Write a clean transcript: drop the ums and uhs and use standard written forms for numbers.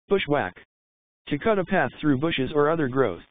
Bushwhack. To cut a path through bushes or other growth.